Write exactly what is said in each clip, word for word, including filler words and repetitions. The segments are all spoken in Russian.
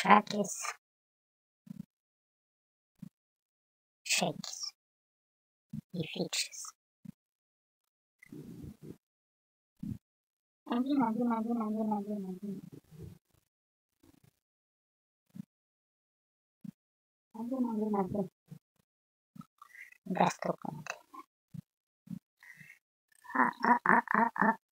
Шакис, Шекис и Фичес. Один, один, один, один, один, один. Один, один, один. Доступно. А, а, а, а, а.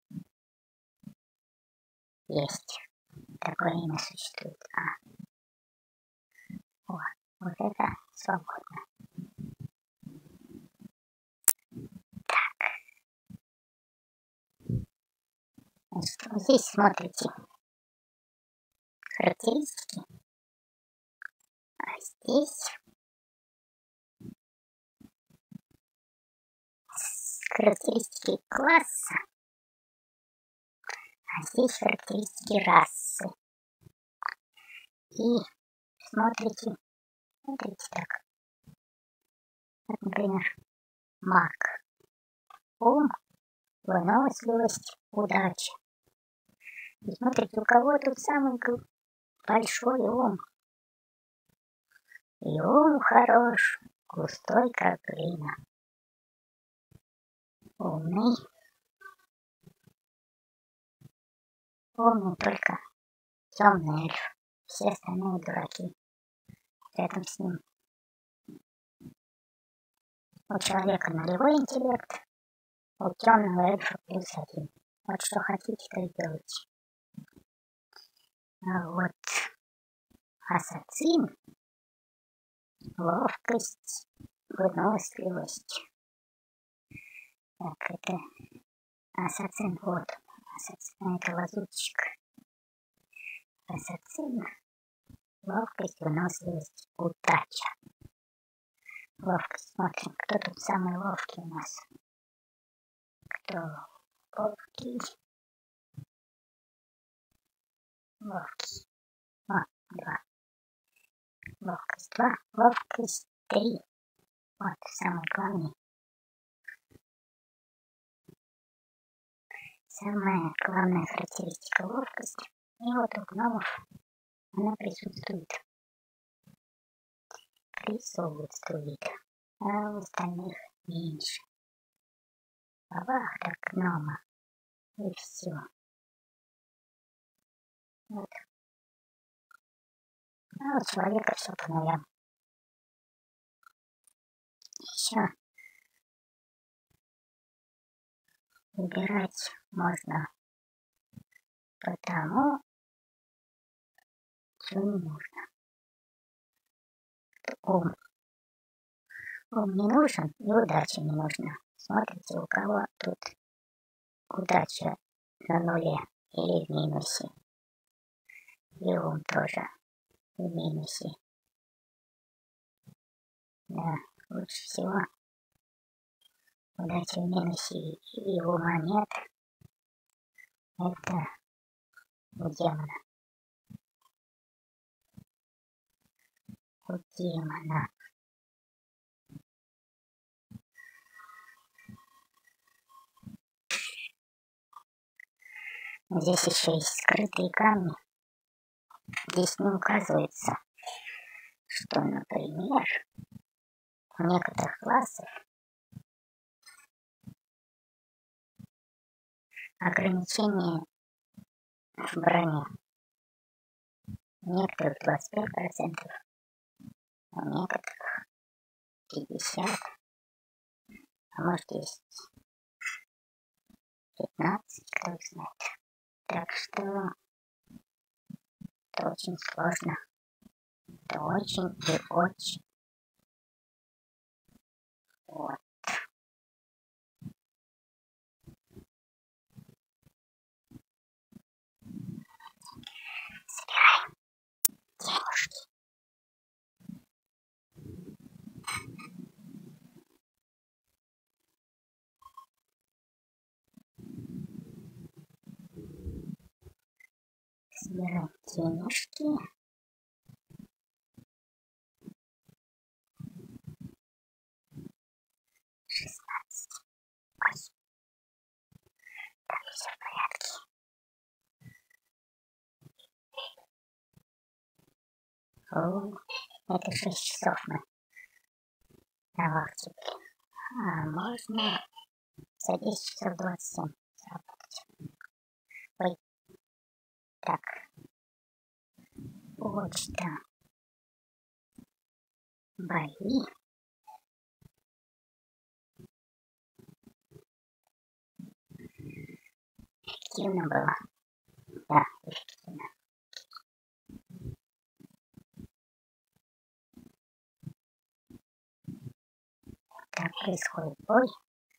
Есть. Такое имя существует. А. О, вот это свободно. Так. Значит, вот здесь смотрите характеристики. А здесь характеристики класса. А здесь характеристики расы. И смотрите, смотрите так. Вот, например, маг. Ум, выносливость, удача. И смотрите, у кого тут самый большой ум. И ум хорош, густой, как глина. Умный. Умный только темный эльф. Все остальные дураки. Рядом с ним. У человека нулевой интеллект, у темного эльфа плюс один. Вот что хотите, то и делайте. А вот ассасин, ловкость, выносливость. Так, это ассасин, вот. Ассасин, это лазутчик. Ассасин, ловкость, выносливость, удача. Ловкость, смотрим, кто тут самый ловкий у нас. Кто ловкий? Ловкий. О, два. Ловкость два, ловкость три. Вот самый главный. Самая главная характеристика ловкости. И вот у гномов она присутствует. Присутствует. А у остальных меньше. Бабах, так гнома. И все. Вот. А у человека все по нулям. Еще выбирать можно потому, что не нужно. Ум. Ум не нужен и удача не нужна. Смотрите, у кого тут удача на нуле или в минусе. И ум тоже в минусе. Да, лучше всего удача в минусе и ума нет. Это у демона. У демона. Здесь еще есть скрытые камни. Здесь не указывается, что, например, у некоторых классов ограничение в броне. У некоторых двадцать пять процентов, у некоторых пятьдесят процентов, а может есть пятнадцать процентов, кто их знает. Так что это очень сложно. Это очень и очень. Вот. Собираем денежки. Собираем денежки. шестнадцать. Ой. Так, все в порядке. О, это шесть часов мы на вахте. А можно за десять часов двадцать семь заработать. Ой, так. Почта. Бои. Эффективно было. Да, эффективно. Так происходит бой.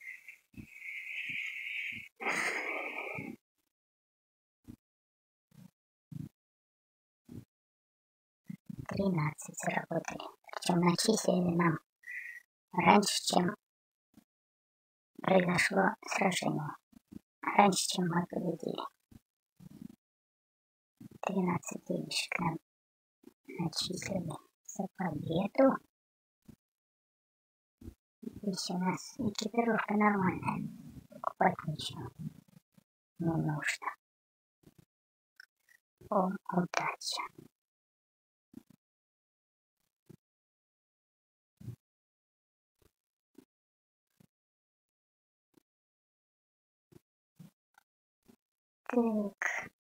тринадцать заработали. Причем начислили нам раньше, чем произошло сражение. Раньше, чем мы победили. тринадцать денежек нам начислили за победу. Здесь у нас экипировка нормальная. Покупать ничего не нужно. О, удача. Так.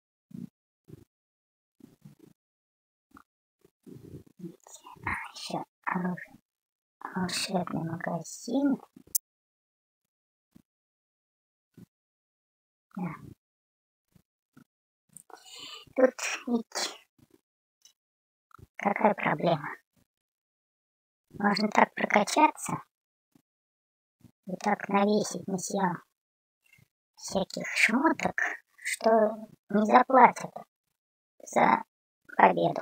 А, еще оружие. Волшебный магазин. Да. Тут ведь какая проблема? Можно так прокачаться и так навесить на себя всяких шмоток, что не заплатят за победу.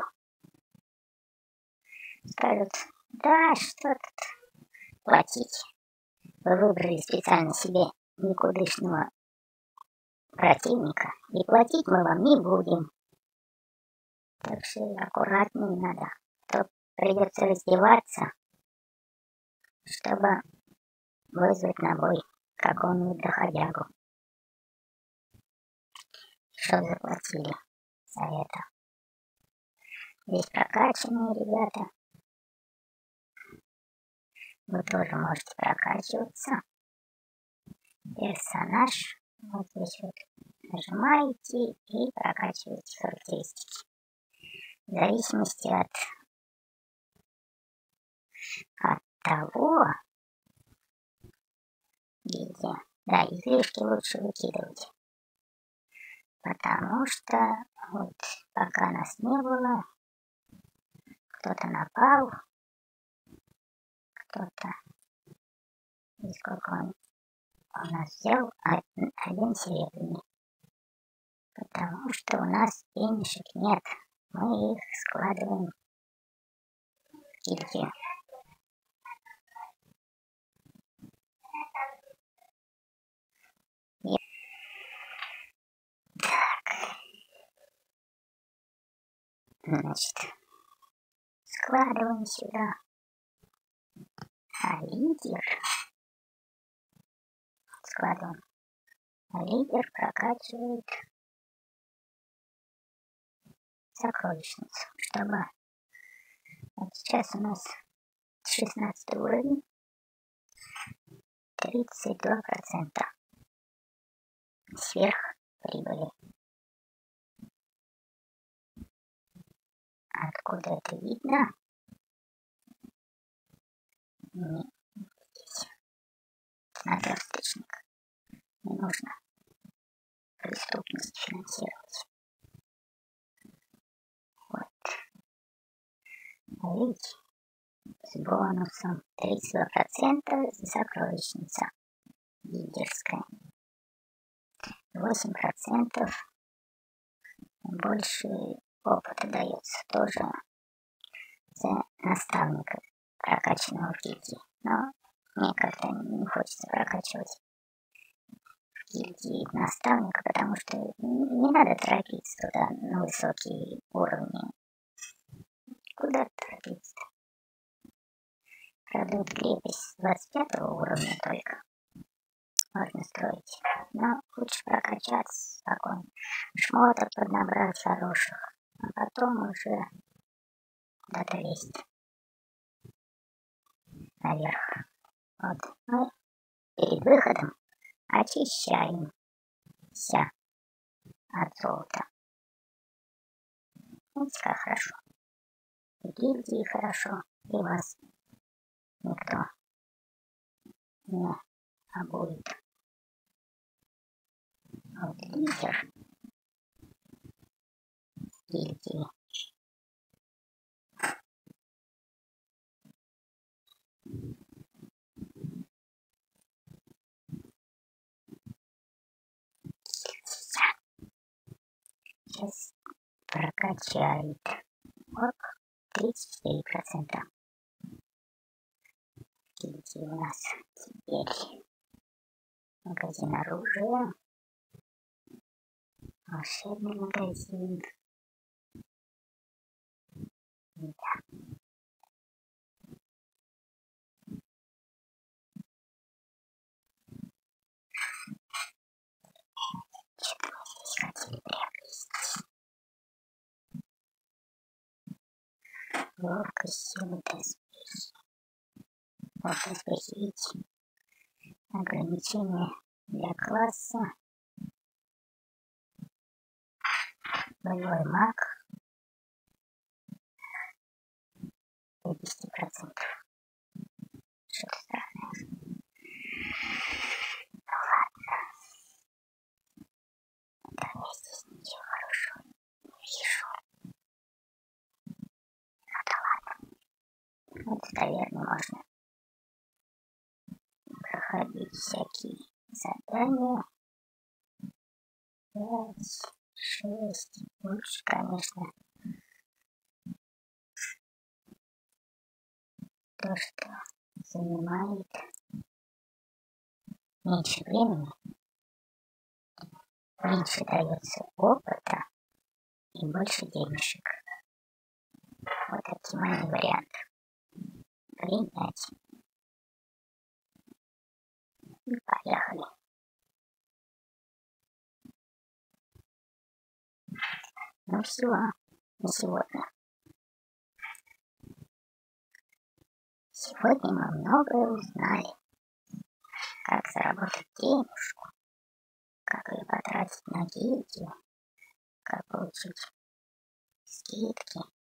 Скажут, да, что тут платить. Вы выбрали специально себе никудышного противника, и платить мы вам не будем. Так что аккуратнее надо. То придется раздеваться, чтобы вызвать на бой какого-нибудь доходягу. Что заплатили за это? Здесь прокачанные ребята. Вы тоже можете прокачиваться. Персонаж. Вот здесь вот нажимаете и прокачиваете характеристики. В зависимости от, от того, где. Да, излишки лучше выкидывать. Потому что вот пока нас не было, кто-то напал, кто-то, и сколько он, он нас взял, один, один серебряный. Потому что у нас денежек нет, мы их складываем в гильдию. Так, значит, складываем сюда. А лидер складываем. А лидер прокачивает сокровищницу, чтобы вот сейчас у нас шестнадцатый уровень, тридцать два процента сверх прибыли. Откуда это видно? Не здесь. Наперсточник. Не нужно преступность финансировать. Вот. Видите? С бонусом тридцать два процента сокровищница лидерская. восемь процентов больше опыта дается тоже за наставника, прокачанного в гильдии. Но мне как-то не хочется прокачивать в гильдии наставника, потому что не надо торопиться туда на высокие уровни. Куда торопиться? Правда, вот крепость двадцать пятого уровня только можно строить. Но лучше прокачаться спокойно. Шмоток поднабрать хороших. А потом уже куда-то лезть наверх. Вот. Мы перед выходом очищаемся от золота. Видите, как хорошо. И гильдии хорошо, и вас никто не обует. Вот лидер гильдии. Сейчас прокачает орк тридцать четыре процента. Гильдии у нас теперь магазин оружия, волшебный магазин. Да. Что мы здесь хотели приобрести? Ловкость, силы, доспехи. Вот доспехи, видите? Ограничение для класса. Боевой маг. До десяти процентов. Что-то странное. Ну ладно. Да, я здесь ничего хорошего не вижу. Ну да ладно. Вот в таверне можно проходить всякие задания. Пять, шесть, больше, конечно. То, что занимает меньше времени, меньше дается опыта и больше денежек. Вот оптимальный вариант. Принять. И поехали. Ну все, на сегодня. Сегодня мы многое узнали. Как заработать денежку, как ее потратить на гильдию, как получить скидки.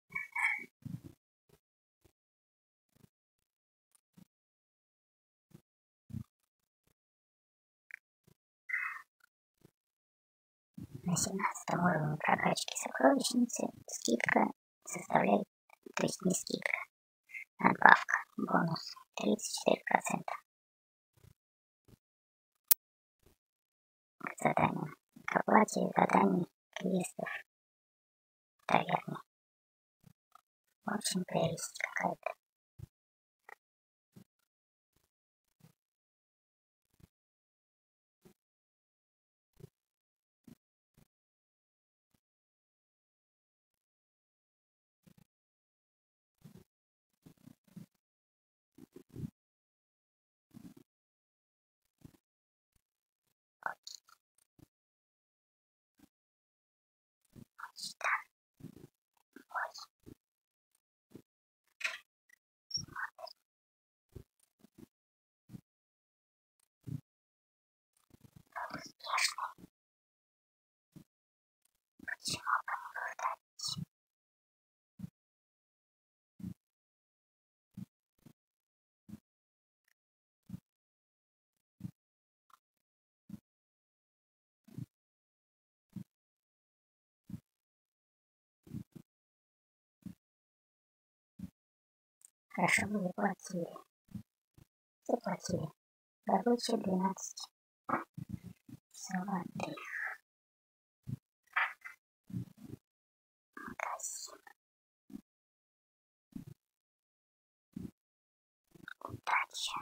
На семнадцатом уровне прокачки сокровищницы скидка составляет, то есть не скидка, надбавка, бонус тридцать четыре процента к заданиям, к оплате заданий, квестов в таверне. В общем, прелесть какая-то. Почта. Ой. Успешный. Почему бы не повторить? Хорошо бы вы платили. Заплатили. Рабочие двенадцать. Золотых. Магазин. Удача.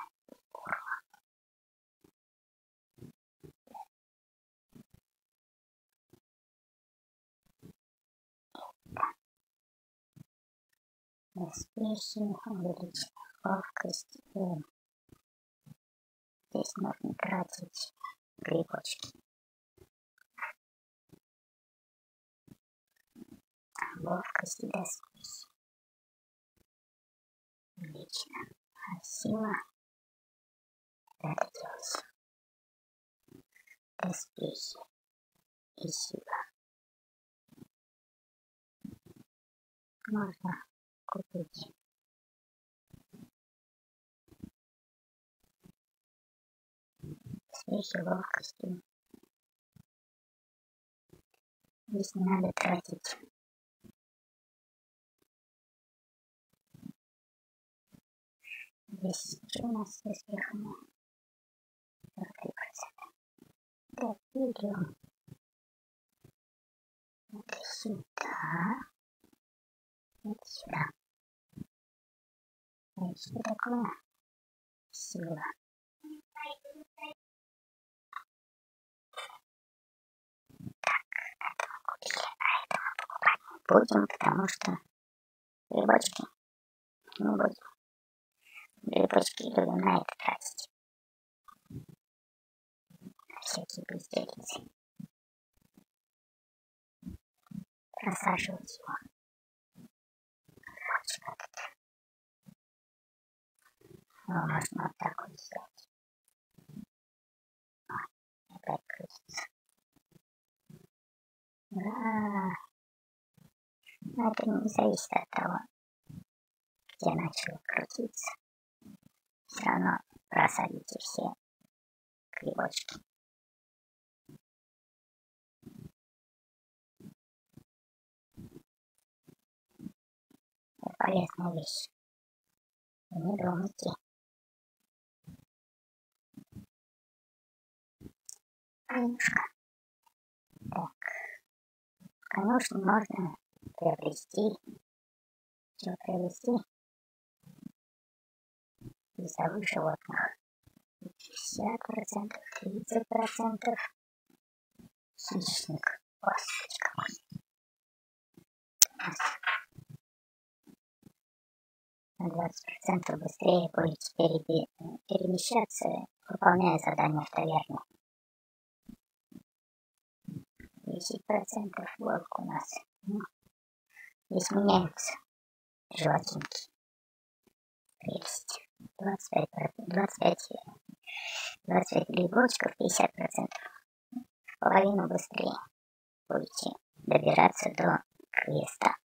Успехи, увеличить ловкость. Здесь нужно тратить грибочки. Ловкость и доспехи. Отлично. А сила это делать. Доспехи и сила. Можно купить доспехи ловкости. Здесь не надо тратить здесь что у нас с доспехами? сорок три процента. Так, берем это сюда, это сюда. А что такое? Сила. Так, этого купили, а этого покупать не будем, потому что грибочки не будем. Грибочки будем на это тратить. Всякие безделицы. Просаживать его. Грибочек этот. Его можно вот так вот сделать. Ой, опять крутится. Ура! Но это не зависит от того, где начало крутиться. Все равно просадите все грибочки. Это полезная вещь. Не думайте. Конюшка. Так. В конюшне можно приобрести. Что приобрести? Весовых животных. пятьдесят процентов, тридцать процентов. Хищник. Господи, какой. У нас на двадцать процентов быстрее будете перемещаться, выполняя задания в таверне. десять процентов волк у нас. Ну, здесь меняются животинки. Прелесть. двадцать пять, двадцать пять, двадцать пять грибочков, пятьдесят процентов. В половину быстрее будете добираться до квеста.